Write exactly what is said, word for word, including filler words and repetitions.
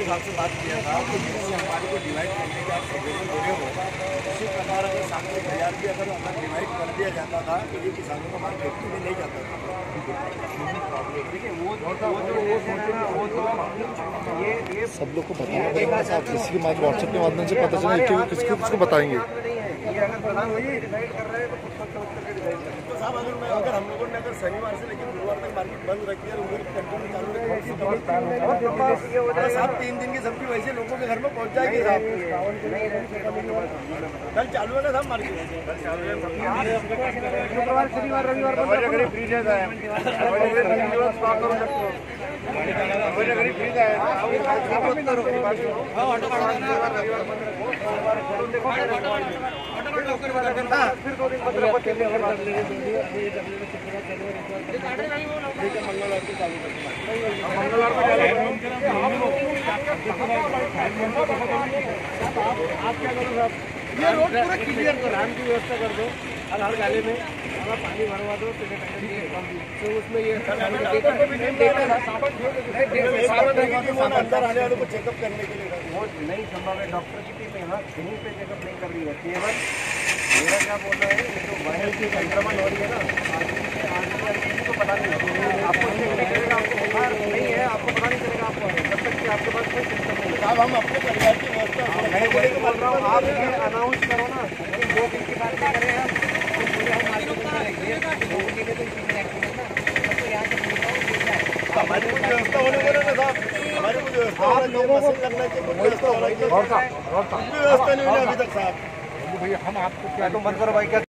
साहब से बात किया था कि जैसे हमारे को डिवाइड करने के आप सजेशन दे रहे हो, उसी प्रकार अगर सामने बाजार भी अगर अपना डिवाइड कर दिया जाता था तो ये किसानों का माल फैक्ट्री में नहीं जाता था। देखिए वो वो जो ये ये सब लोग को बताना पड़ेगा साहब, किसी के माध्यम व्हाट्सएप के माध्यम से पता चले कि किसको किसको बताएंगे। ये अगर प्रधान वही डिवाइड कर रहे हैं तो खुद तक करके डिवाइड कर तो साहब अगर मैं अगर हम लोगों ने अगर शनिवार से लेकर गुरुवार तक मार्केट बंद रखी है, उधर कंटिन्यू चालू रखी साहब, तीन दिन की सब्जी वैसे लोगों के घर में पहुंच जाएगी साहब। कल चालू है ना साहब मार्केट, कल चालू है शुक्रवार शनिवार रविवार बंद फ्रीज है फिर दो दिन मंगलवार को चालू मंगलवार आप क्या करो साहब, ये रोड पूरा क्लियर करो, धान की व्यवस्था कर दो, हर हर गाले में हमारा पानी भरवा दो तो उसमें ये अंदर आने वालों को चेकअप करने के लिए वो नहीं संभव है। डॉक्टर की टीम यहाँ कहीं पे चेकअप नहीं कर रही है। केवल मेरा क्या बोलना है, ये जो वायरल की संक्रमण हो रही है ना, किसी को पता नहीं है, आपको नहीं चलेगा, आपको बुखार नहीं है, आपको पता नहीं चलेगा आपको, जब तक कि आपके पास कोई सिम्टम नहीं है। साहब हम अपने परिवार की व्यवस्था मैं बोले को बोल रहा हूँ, आप ये अनाउंस करो ना, दो दिन की बात करें आप, हमारी कुछ व्यवस्था होने बोले ना साहब, हमारी कुछ व्यवस्था आप लोगों को करना चाहिए, कुछ व्यवस्था होना चाहिए, व्यवस्था नहीं हुई अभी तक साहब। भैया हम आपको क्या तो मन करो भाई क्या